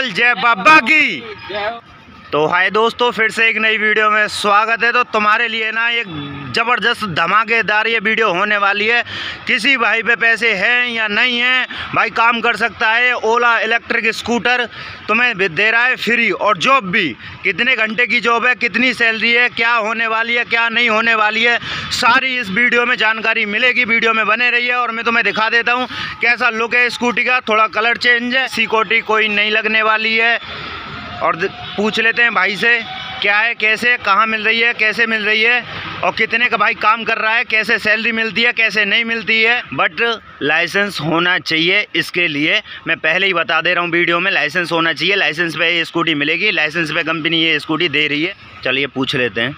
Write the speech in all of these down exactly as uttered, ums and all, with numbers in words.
बोल जय बाबा की। तो हाय दोस्तों, फिर से एक नई वीडियो में स्वागत है। तो तुम्हारे लिए ना एक ज़बरदस्त धमाकेदार ये वीडियो होने वाली है। किसी भाई पे पैसे हैं या नहीं हैं, भाई काम कर सकता है। ओला इलेक्ट्रिक स्कूटर तुम्हें दे रहा है फ्री, और जॉब भी। कितने घंटे की जॉब है, कितनी सैलरी है, क्या होने वाली है, क्या नहीं होने वाली है, सारी इस वीडियो में जानकारी मिलेगी। वीडियो में बने रहिए और मैं तुम्हें दिखा देता हूँ कैसा लुक है स्कूटी का। थोड़ा कलर चेंज है, सिक्योरिटी कोई नहीं लगने वाली है। और पूछ लेते हैं भाई से क्या है, कैसे, कहाँ मिल रही है, कैसे मिल रही है, और कितने का भाई काम कर रहा है, कैसे सैलरी मिलती है, कैसे नहीं मिलती है। बट लाइसेंस होना चाहिए, इसके लिए मैं पहले ही बता दे रहा हूँ वीडियो में, लाइसेंस होना चाहिए। लाइसेंस पे ये स्कूटी मिलेगी, लाइसेंस पे कंपनी ये स्कूटी दे रही है। चलिए पूछ लेते हैं।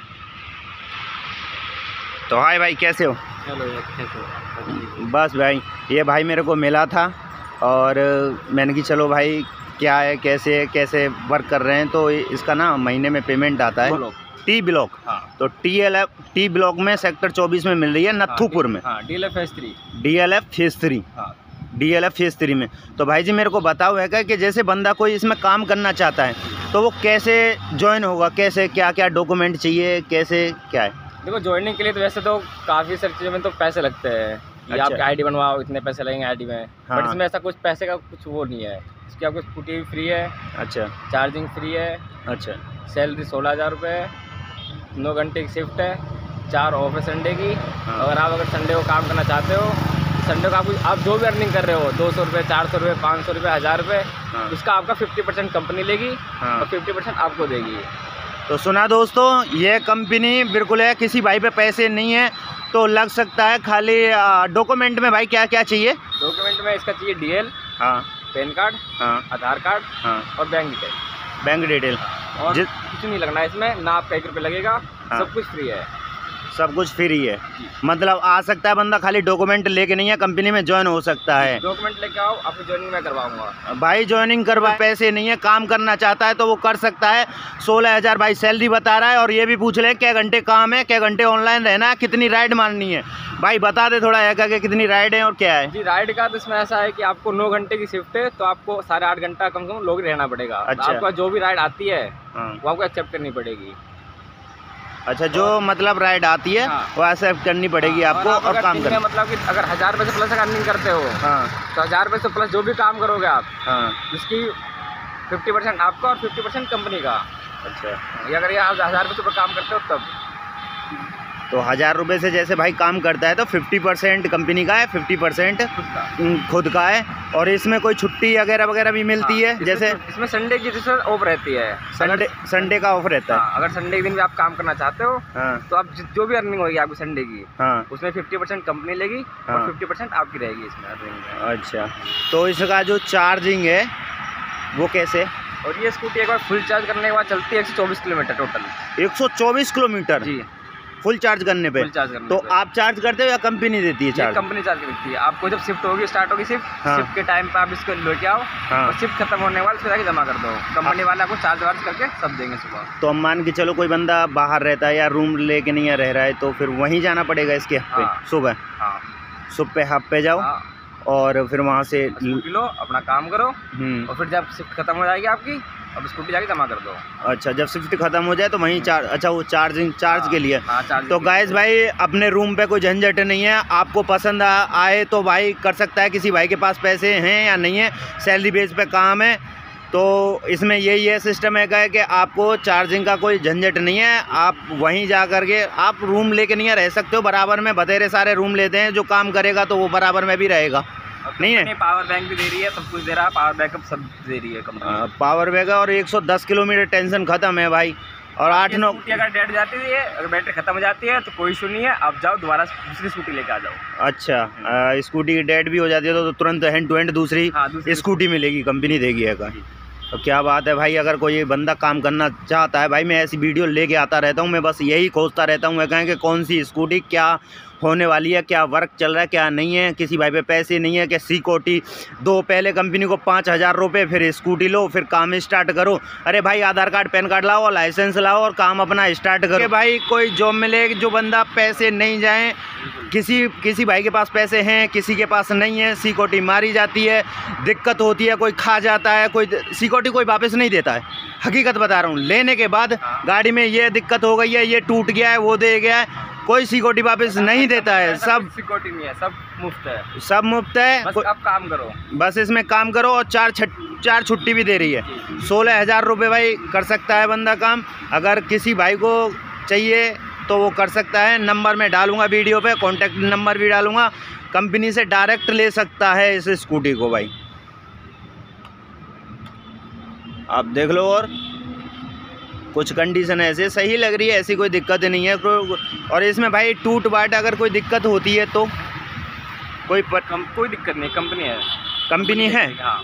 तो हाय भाई, कैसे हो? चलो कैसे? बस भाई, ये भाई मेरे को मिला था और मैंने कि चलो भाई क्या है, कैसे कैसे वर्क कर रहे हैं। तो इसका ना महीने में पेमेंट आता है टी ब्लॉक। हाँ। तो T L F T block में सेक्टर चौबीस में मिल रही है, नथुपुर में। हाँ, D L F phase three. D L F phase three हाँ। D L F phase three में। तो भाई जी मेरे को बताओ है कि जैसे बंदा कोई इसमें काम करना चाहता है तो वो कैसे ज्वाइन होगा, कैसे, क्या क्या डॉक्यूमेंट चाहिए, कैसे क्या है? देखो, ज्वाइनिंग के लिए तो वैसे तो काफ़ी सारी चीज़ों में तो पैसे लगते हैं। अच्छा। या आपकी आईडी बनवाओ, इतने पैसे लगेंगे आईडी में। हाँ। बट इसमें ऐसा कुछ पैसे का कुछ वो नहीं है। इसकी आपको स्कूटी भी फ्री है। अच्छा चार्जिंग फ्री है। अच्छा। सैलरी सोलह हज़ार रुपये, नौ घंटे की शिफ्ट है, चार ऑफ है संडे की। हाँ। अगर आप अगर संडे को काम करना चाहते हो, संडे को आप आप जो भी अर्निंग कर रहे हो, दो सौ रुपये, चार सौ रुपये, पाँच सौ रुपये, हज़ार रुपये, हाँ। उसका आपका फिफ्टी परसेंट कंपनी लेगी। हाँ। और फिफ्टी परसेंट आपको देगी। तो सुना दोस्तों, ये कंपनी बिल्कुल है, किसी भाई पे पैसे नहीं है तो लग सकता है। खाली डॉक्यूमेंट में भाई क्या क्या चाहिए? डॉक्यूमेंट में इसका चाहिए डीएल, हाँ, पैन कार्ड, हाँ, आधार कार्ड, हाँ, और बैंक डिटेल। Bank detail. और जिस कुछ नहीं लगना है इसमें, ना आपका एक रुपये लगेगा। हाँ। सब कुछ फ्री है। सब कुछ फ्री है, मतलब आ सकता है बंदा, खाली डॉक्यूमेंट लेके नहीं है, कंपनी में ज्वाइन हो सकता है। डॉक्यूमेंट लेके आओ, आपकी ज्वाइनिंग मैं करवाऊंगा। भाई ज्वाइनिंग करवा, पैसे नहीं है, काम करना चाहता है तो वो कर सकता है। सोलह हज़ार भाई सैलरी बता रहा है। और ये भी पूछ ले क्या घंटे काम है, क्या घंटे ऑनलाइन रहना है, कितनी राइड मारनी है। भाई बता दे थोड़ा है कि कितनी राइड है और क्या है। जी, राइड का तो इसमें ऐसा है कि आपको नौ घंटे की शिफ्ट है, तो आपको साढ़े आठ घंटा कम से कम लोग रहना पड़ेगा। अच्छा। आपका जो भी राइड आती है हाँ। वो आपको एक्सेप्ट करनी पड़ेगी। अच्छा, जो मतलब राइड आती है हाँ। वो एक्सेप्ट करनी पड़ेगी हाँ, आपको, और, और काम दिन करना। में मतलब कि अगर हज़ार रुपये से प्लस अर्निंग करते हो, हाँ, तो हज़ार रुपये से प्लस जो भी काम करोगे आप, हाँ। उसकी फिफ्टी परसेंट आपका और फिफ्टी परसेंट कंपनी का। अच्छा, ये अगर ये आप हज़ार रुपये से ऊपर काम करते हो तब। तो हज़ार रुपये से जैसे भाई काम करता है तो फिफ्टी परसेंट कंपनी का है, फिफ्टी परसेंट खुद का है। और इसमें कोई छुट्टी वगैरह वगैरह भी मिलती हाँ, है? जैसे इसमें संडे की जैसे ऑफ रहती है। संडे संडे का ऑफ रहता है। हाँ, अगर संडे के दिन भी आप काम करना चाहते हो, हाँ, तो आप जि- जो भी अर्निंग होगी आपकी संडे की, हाँ, उसमें फिफ्टी परसेंट कंपनी लेगी। हाँ। और फिफ्टी परसेंट आपकी रहेगी इसमें अर्निंग। अच्छा, तो इसका जो चार्जिंग है वो कैसे? और ये स्कूटी एक बार फुल चार्ज करने के बाद चलती है एक सौ चौबीस किलोमीटर टोटल। एक सौ चौबीस किलोमीटर जी, फुल चार्ज करने पे? फुल चार्ज करने तो पे। आप चार्ज करते हो या कंपनी देती है ये चार्ज? कंपनी चार्ज करती है। आपको जब शिफ्ट होगी, स्टार्ट होगी शिफ्ट, हाँ। शिफ्ट के टाइम पे आप इसको लेके आओ। हाँ। और शिफ्ट खत्म होने के बाद फिर आके जमा कर दो। कंपनी वाले आपको चार्ज वार्ज करके सब देंगे सुबह। तो हम मान के चलो कोई बंदा बाहर रहता है या रूम लेके नहीं रह रहा है, तो फिर वहीं जाना पड़ेगा इसके हब पे? हाँ। सुबह हाँ, सुबह पे हब पे जाओ। हाँ। और फिर वहाँ से स्कूटी लो, अपना काम करो, हम्म, और फिर जब शिफ्ट खत्म हो जाएगी आपकी, अब स्कूटी जाके जमा कर दो। अच्छा, जब शिफ्ट खत्म हो जाए तो वहीं चार्ज। अच्छा, वो चार्जिंग चार्ज हाँ, के लिए। हाँ, चार्ज तो के गाइस भाई, अपने रूम पे कोई झंझट नहीं है। आपको पसंद आ, आए तो भाई कर सकता है। किसी भाई के पास पैसे हैं या नहीं है, सैलरी बेस पे काम है, तो इसमें यही है सिस्टम है कि आपको चार्जिंग का कोई झंझट नहीं है। आप वहीं जा कर के आप रूम लेके नहीं रह सकते हो, बराबर में बतेरे सारे रूम लेते हैं। जो काम करेगा तो वो बराबर में भी रहेगा, नहीं है? पावर बैंक भी दे रही है, सब कुछ दे रहा है, पावर बैकअप सब दे रही है कंपनी। पावर बैग और एक सौ दस किलोमीटर टेंशन खत्म है भाई। और आठ नौ स्कूटी अगर डेट जाती है, अगर बैटरी खत्म हो जाती है तो कोई इशू नहीं है, आप जाओ दोबारा दूसरी स्कूटी लेके आ जाओ। अच्छा, आ, स्कूटी की डेट भी हो जाती है तो, तो तुरंत हैंड टू हैंड दूसरी, हाँ, दूसरी स्कूटी मिलेगी, कंपनी देगी है का। तो क्या बात है भाई, अगर कोई बंदा काम करना चाहता है, भाई मैं ऐसी वीडियो लेके आता रहता हूँ। मैं बस यही खोजता रहता हूँ, मैं कहें कि कौन सी स्कूटी क्या होने वाली है, क्या वर्क चल रहा है क्या नहीं है, किसी भाई पे पैसे नहीं है कि सिक्योरिटी दो, पहले कंपनी को पाँच हज़ार रुपये, फिर स्कूटी लो, फिर काम स्टार्ट करो। अरे भाई आधार कार्ड पैन कार्ड लाओ, लाइसेंस लाओ और काम अपना स्टार्ट करो। भाई कोई जॉब मिले, जो बंदा पैसे नहीं जाएँ, किसी किसी भाई के पास पैसे हैं, किसी के पास नहीं है, सिक्योरिटी मारी जाती है, दिक्कत होती है, कोई खा जाता है, कोई सिक्योरिटी कोई वापस नहीं देता है। हकीकत बता रहा हूँ, लेने के बाद गाड़ी में ये दिक्कत हो गई है, ये टूट गया है, वो दे गया है, कोई सिक्योरिटी वापस नहीं देता है। सब सिक्योरिटी नहीं है, सब मुफ्त है, सब मुफ्त है। बस अब काम करो, बस इसमें काम करो और चार छट चार छुट्टी भी दे रही है। सोलह हज़ार रुपये भाई कर सकता है बंदा काम। अगर किसी भाई को चाहिए तो वो कर सकता है। नंबर मैं डालूंगा वीडियो पे, कॉन्टैक्ट नंबर भी डालूंगा। कंपनी से डायरेक्ट ले सकता है इस स्कूटी को भाई, आप देख लो। और कुछ कंडीशन ऐसे सही लग रही है, ऐसी कोई दिक्कत नहीं है। और इसमें भाई टूट वाट अगर कोई दिक्कत होती है तो कोई पर... कम, कोई दिक्कत नहीं, कंपनी है, कंपनी है। हाँ,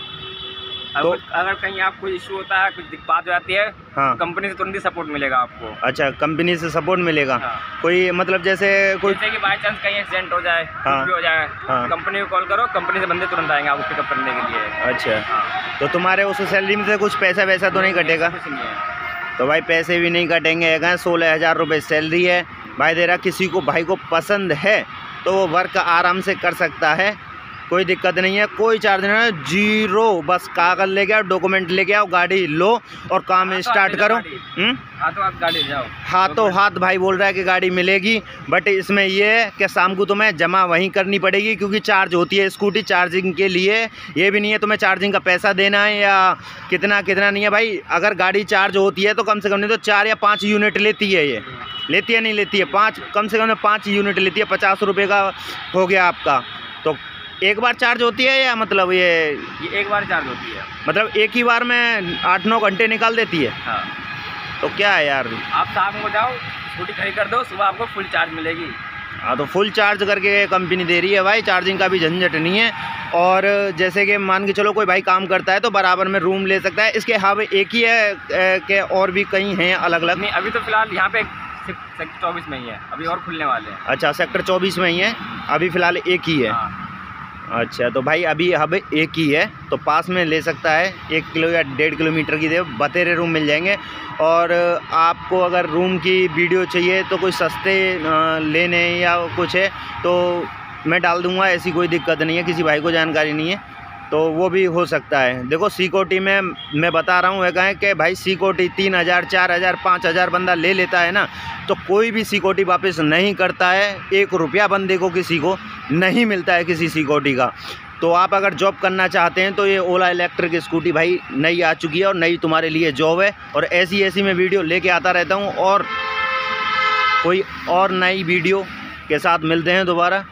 तो अगर कहीं आप कोई इशू होता है, कुछ दिक्कत हो जाती है, हाँ, कंपनी से तुरंत ही सपोर्ट मिलेगा आपको। अच्छा, कंपनी से सपोर्ट मिलेगा। हाँ। कोई मतलब जैसे कोई जैसे कि बाई चांस कहीं एक्सीडेंट हो जाए, हाँ, कुछ भी हो जाए, हाँ, कंपनी को कॉल करो, कंपनी से बंदे तुरंत आएंगे आपको पिकअप करने के लिए। अच्छा, हाँ। तो तुम्हारे उस सैलरी में से कुछ पैसा वैसा तो नहीं कटेगा? कुछ नहीं है। तो भाई पैसे भी नहीं कटेंगे। है सोलह हज़ार रुपये सैलरी है भाई दे रहा। किसी को भाई को पसंद है तो वो वर्क आराम से कर सकता है, कोई दिक्कत नहीं है, कोई चार्ज नहीं है, जीरो। बस कागज ले गया, डॉक्यूमेंट ले गया, गाड़ी लो और काम स्टार्ट करो। हाथों हाथ गाड़ी जाओ, हाथों हाथ भाई बोल रहा है कि गाड़ी मिलेगी। बट इसमें ये है कि शाम को तुम्हें जमा वहीं करनी पड़ेगी, क्योंकि चार्ज होती है स्कूटी चार्जिंग के लिए। ये भी नहीं है तुम्हें चार्जिंग का पैसा देना है या कितना कितना नहीं है भाई। अगर गाड़ी चार्ज होती है तो कम से कम नहीं तो चार या पाँच यूनिट लेती है। ये लेती है नहीं लेती है, पाँच कम से कम पाँच यूनिट लेती है। पचास रुपये का हो गया आपका। तो एक बार चार्ज होती है या मतलब ये ये एक बार चार्ज होती है, मतलब एक ही बार में आठ नौ घंटे निकाल देती है। हाँ। तो क्या है यार, आप शाम को जाओ, स्कूटी खरीद कर दो, सुबह आपको फुल चार्ज मिलेगी। हाँ, तो फुल चार्ज करके कंपनी दे रही है भाई, चार्जिंग का भी झंझट नहीं है। और जैसे कि मान के चलो कोई भाई काम करता है तो बराबर में रूम ले सकता है। इसके हब एक ही है कि और भी कहीं हैं अलग अलग? नहीं, अभी तो फिलहाल यहाँ पे सेक्टर चौबीस में ही है, अभी और खुलने वाले हैं। अच्छा, सेक्टर चौबीस में ही है, अभी फ़िलहाल एक ही है। हाँ। अच्छा, तो भाई अभी हब एक ही है तो पास में ले सकता है। एक किलो या डेढ़ किलोमीटर की देर बतेरे रूम मिल जाएंगे। और आपको अगर रूम की वीडियो चाहिए तो कोई सस्ते लेने या कुछ है तो मैं डाल दूंगा, ऐसी कोई दिक्कत नहीं है। किसी भाई को जानकारी नहीं है तो वो भी हो सकता है। देखो सिक्योरिटी में मैं बता रहा हूँ, है कहें कि भाई सिक्योरिटी तीन हज़ार चार हज़ार पाँच हज़ार बंदा ले लेता है ना, तो कोई भी सिक्योरिटी वापस नहीं करता है। एक रुपया बंदे को किसी को नहीं मिलता है किसी सिक्योरिटी का। तो आप अगर जॉब करना चाहते हैं तो ये ओला इलेक्ट्रिक स्कूटी भाई नई आ चुकी है और नई तुम्हारे लिए जॉब है। और ऐसी ऐसी मैं वीडियो लेके आता रहता हूँ और कोई और नई वीडियो के साथ मिलते हैं दोबारा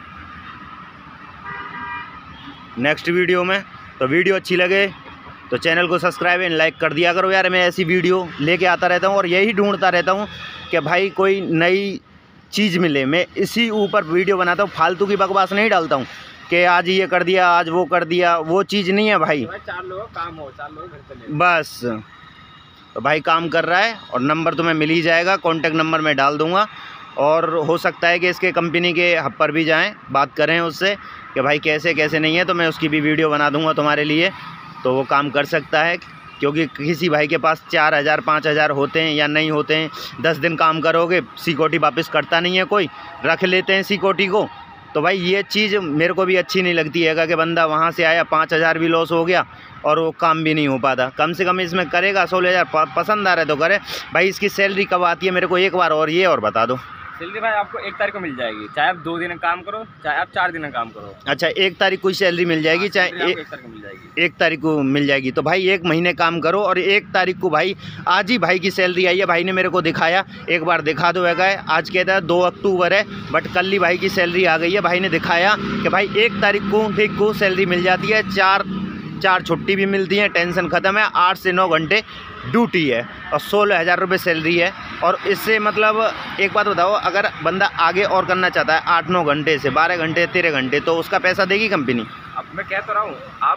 नेक्स्ट वीडियो में। तो वीडियो अच्छी लगे तो चैनल को सब्सक्राइब एंड लाइक कर दिया करो यार। मैं ऐसी वीडियो लेके आता रहता हूँ और यही ढूंढता रहता हूँ कि भाई कोई नई चीज़ मिले। मैं इसी ऊपर वीडियो बनाता हूँ, फालतू की बकवास नहीं डालता हूँ कि आज ये कर दिया आज वो कर दिया, वो चीज़ नहीं है भाई। चार लोग काम हो, चार लोग घर चले बस। तो भाई काम कर रहा है और नंबर तुम्हें मिल ही जाएगा, कॉन्टैक्ट नंबर मैं डाल दूँगा। और हो सकता है कि इसके कंपनी के हब पर भी जाएं, बात करें उससे कि भाई कैसे कैसे नहीं है, तो मैं उसकी भी वीडियो बना दूंगा तुम्हारे लिए। तो वो काम कर सकता है, क्योंकि किसी भाई के पास चार हज़ार पाँच हज़ार होते हैं या नहीं होते हैं। दस दिन काम करोगे सिक्योरिटी वापस करता नहीं है, कोई रख लेते हैं सिक्योरिटी को। तो भाई ये चीज़ मेरे को भी अच्छी नहीं लगती है कि बंदा वहाँ से आया पाँच हज़ार भी लॉस हो गया और वो काम भी नहीं हो पाता। कम से कम इसमें करेगा सोलह हज़ार पसंद आ रहा है तो करे भाई। इसकी सैलरी कब आती है मेरे को एक बार और ये और बता दो। सैलरी भाई आपको एक तारीख को मिल जाएगी, चाहे आप दो दिन काम करो चाहे आप चार दिन काम करो। अच्छा, एक तारीख को सैलरी मिल जाएगी, चाहे एक तारीख को मिल जाएगी, एक तारीख को मिल जाएगी। तो भाई एक महीने काम करो और एक तारीख को भाई आज ही भाई की सैलरी आई है। भाई ने मेरे को दिखाया, एक बार दिखा दो है। आज कहता है दो अक्टूबर है बट कल ही भाई की सैलरी आ गई है। भाई ने दिखाया कि भाई एक तारीख को ठीक को सैलरी मिल जाती है, चार चार छुट्टी भी मिलती है, टेंशन ख़त्म है। आठ से नौ घंटे ड्यूटी है और सोलह हज़ार रुपये सैलरी है। और इससे मतलब एक बात बताओ, अगर बंदा आगे और करना चाहता है आठ नौ घंटे से बारह घंटे तेरह घंटे तो उसका पैसा देगी कंपनी? अब मैं कह तो रहा हूँ, आप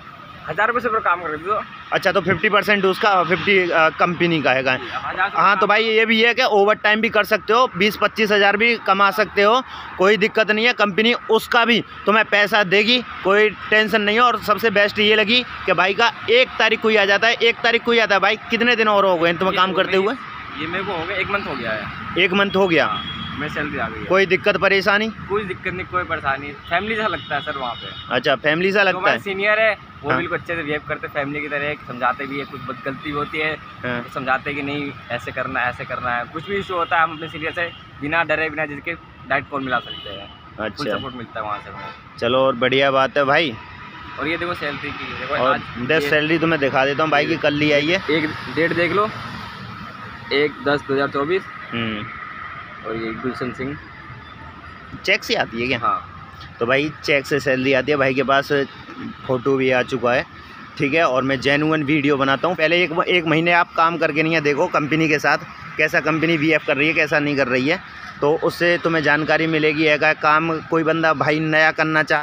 हज़ार रुपये से ऊपर काम कर दो। अच्छा, तो फिफ्टी परसेंट उसका, फिफ्टी कंपनी का है। हाँ, तो भाई ये भी है कि ओवर टाइम भी कर सकते हो, बीस पच्चीस हज़ार भी कमा सकते हो, कोई दिक्कत नहीं है। कंपनी उसका भी तुम्हें पैसा देगी, कोई टेंशन नहीं है। और सबसे बेस्ट ये लगी कि भाई का एक तारीख को ही आ जाता है, एक तारीख को ही आता है। भाई कितने दिन और हो गए तुम्हें काम करते हुए? ये मेरे को हो गया, एक मंथ हो गया है। एक मंथ हो गया। मैं सैलरी आ गई है। कोई दिक्कत परेशानी? कोई दिक्कत नहीं, कोई परेशानी। फैमिली सा लगता है सर वहाँ पे। अच्छा, फैमिली सा लगता है। सीनियर है वो हाँ। बिल्कुल अच्छे से बिहेव करते, फैमिली की तरह समझाते भी है। कुछ गलती होती है हाँ। तो समझाते हैं कि नहीं ऐसे करना है, ऐसे करना है। कुछ भी इशू होता है हम अपने सीनियर से बिना डरे बिना जिसके डायरेक्ट कॉल मिला सकते हैं। फुल अच्छा, सपोर्ट मिलता है वहाँ से हमें। चलो और बढ़िया बात है भाई। और ये देखो सैलरी की, देखो और आज दस ये- सैलरी तुम्हें दिखा देता हूँ भाई की, कल ली आई है। एक डेट देख लो, एक दस दो हज़ार चौबीस। हम्म, और ये गुलशन सिंह। चेक से आती है क्या? हाँ, तो भाई चेक से सैलरी आती है। भाई के पास फ़ोटो भी आ चुका है, ठीक है। और मैं जेन्युइन वीडियो बनाता हूँ। पहले एक एक महीने आप काम करके नहीं है, देखो कंपनी के साथ कैसा कंपनी वी एफ कर रही है, कैसा नहीं कर रही है, तो उससे तुम्हें जानकारी मिलेगी। है काम कोई बंदा भाई नया करना चाह